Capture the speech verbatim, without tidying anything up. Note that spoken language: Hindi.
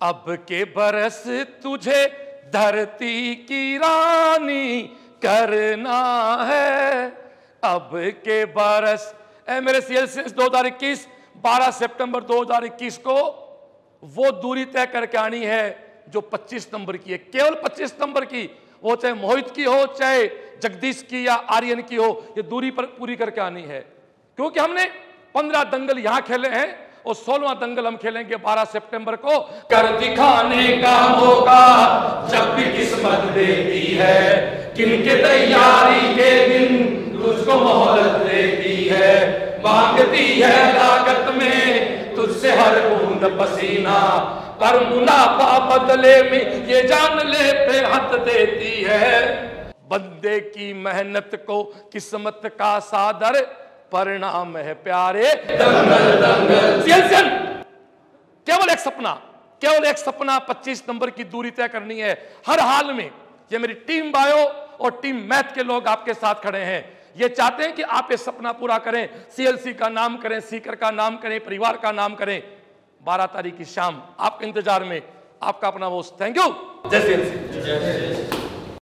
अब के बरस तुझे धरती की रानी करना है, अब के बरस। ए मेरे सीएलसीएस दो हज़ार इक्कीस बारह सितंबर दो हज़ार इक्कीस को वो दूरी तय करके आनी है जो पच्चीस नंबर की है, केवल पच्चीस नंबर की। वो चाहे मोहित की हो, चाहे जगदीश की या आर्यन की हो, ये दूरी पर पूरी करके आनी है। क्योंकि हमने पंद्रह दंगल यहां खेले हैं और सोलहवां दंगल हम खेलेंगे बारह सितंबर को। कर दिखाने का मौका जब भी किस्मत देती है, किनके तैयारी के दिन तुझको मोहलत देती है, मांगती है लागत में तुझसे हर बूंद पसीना, पर मुनाफा बदले में ये जान ले पे हथ देती है। बंदे की मेहनत को किस्मत का सादर परिणाम है प्यारे दंगल दंगल। सीएलसीएन केवल एक सपना, केवल एक सपना, पच्चीस नंबर की दूरी तय करनी है हर हाल में। ये मेरी टीम बायो और टीम मैथ के लोग आपके साथ खड़े हैं। ये चाहते हैं कि आप ये सपना पूरा करें, सीएलसी का नाम करें, सीकर का नाम करें, परिवार का नाम करें। बारह तारीख की शाम आपके इंतजार में आपका अपना वो। Thank you. जय सीएलसी।